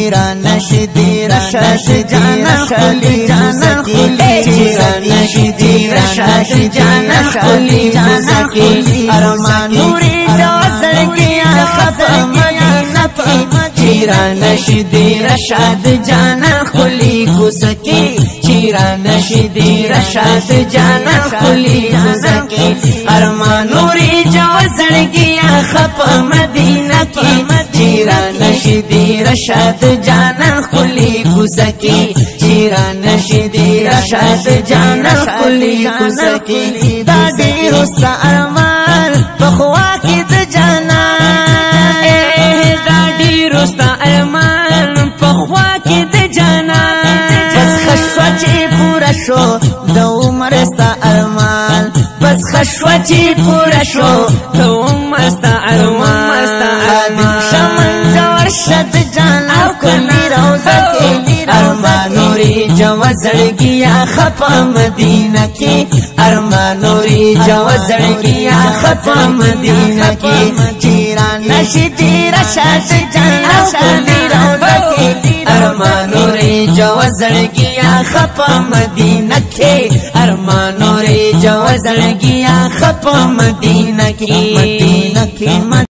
چیرا نشدی رشد جانا خلی جوزکی چیرا نشدی رشد جانا خلی جوزکی ارمان نوری جو زړګیا خفه مدینه کی چیرا نشدی رشد جانا خلی کوسکی چیرا نشدی رشد جانا خلی کوسکی ارمان نوری جو زړګیا خفه مدینه کی چیرا نشدی رشد جانا خلی کوسکی چیرا نشدی رشد جانا خلی کوسکی دا ډیر است ارمان بخوا کی د جانا دا ډیر است ارمان بخوا کی د جانا بس خشوا چې پورا شو د عمر است ارمان بس خشوا چې پورا شو د عمر است ارمان شمن جوړ شد جانا کلی روزه کې ارمان نوري جو زړګیا خفه مدینه کې ارمان نوري جو زړګیا خفه مدینه کې چیرا نشدی رشد جانا کلی روزه کې ارمان نوري جو زړګیا خفه مدینه کې ارمان نوري جو زړګیا خفه مدینه کې